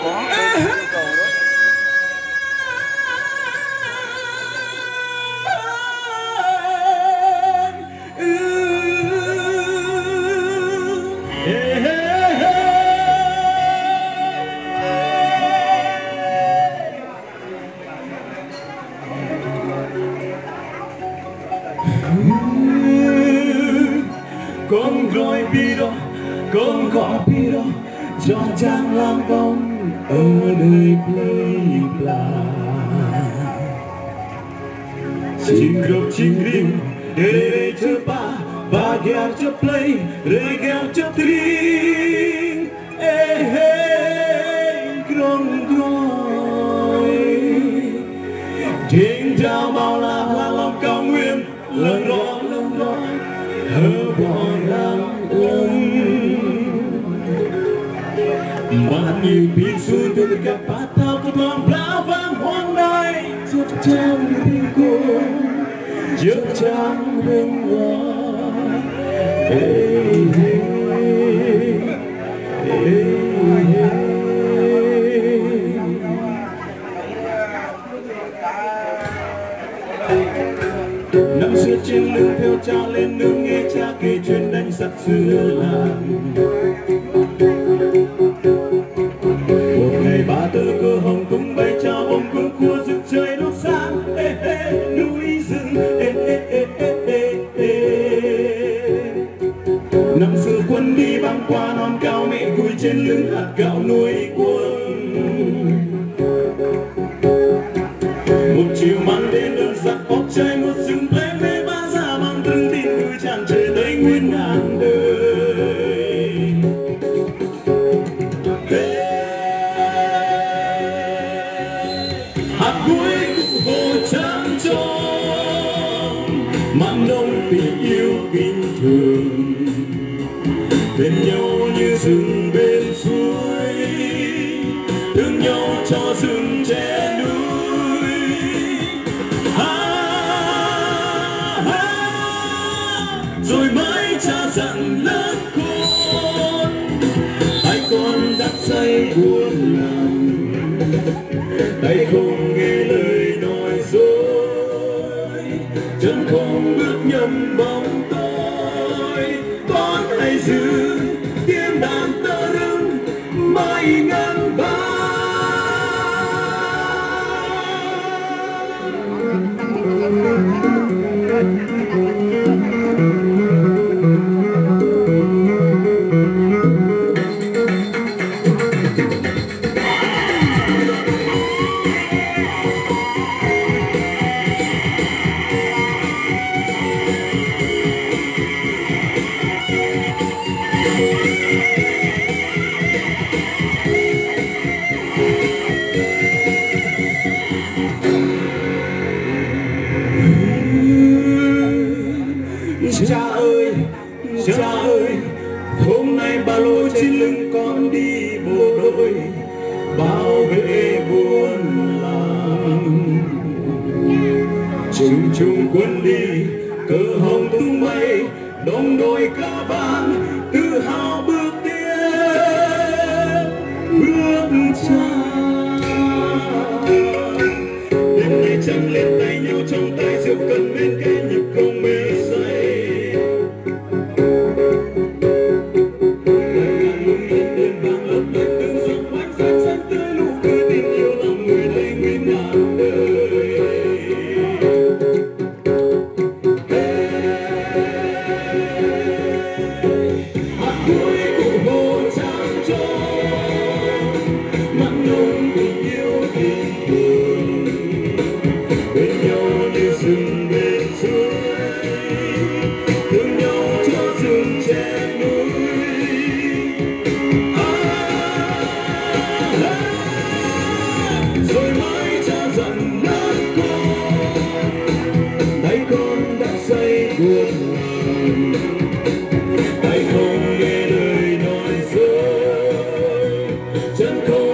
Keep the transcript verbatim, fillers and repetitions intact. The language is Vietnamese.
có cây cầu đó. Con gọi bi đó, con gọi bi đó, cho chàng lang bóng ở đời play bla. Chim gập chim rim, để để cho ba, ba gheo cho play, để gheo cho tring. Ê hê, grong groi. Trên trao bao la hoa lòng cao nguyên, lần đó lần đó. Hơ bỏ lang ơn mà nhiều biết xuôi từ các bát thao của toàn lá vàng hoang đai chớp trăng đi cô chớp trăng đêm hoa hey, hey, hey, hey. Năm xưa trên lưng theo cha lên nương nghe cha kể chuyện đánh giặc xưa làng. Một ngày ba tơ cơ hồng tung bay trao bông cuồng cua rực trời đốt sáng. Ê ê núi rừng ê ê ê ê ê ê. Năm xưa quân đi băng qua non cao mẹ cùi trên lưng hạt gạo nuôi quân. Một chiều mang đến đơn giặc bóc cháy một rừng plé mê ba ra mang từng tin vui tràn trề tây nguyên ngàn đời. Hạt cuối cụ hồ trắng tròn mặn nồng tình yêu bình thường bên nhau như rừng bên suối thương nhau cho rừng che núi. Rồi mới cha dặn lớn con tay con đắc say buồn lòng tay không nghe lời nói dối chân không bước nhầm bóng tôi con hãy giữ tiếng đàn tơ rưng mãi ngàn ba. Cha ơi, cha ơi, hôm nay ba lô trên lưng con đi bộ đội bảo vệ buôn làng. Chung chung quân đi, cờ hồng tung bay, đồng đội ca vang, tự hào bước tiếp, bước cha. Đêm nay trăng lên tay nhau trong tay rượu cần bên cây nhịp không mê say. Rừng bên suối thương nhau cho rừng che núi. À, à, rồi mới cha dặn lớn con tay con đã say buồn lòng tay không nghe lời nói dối chân không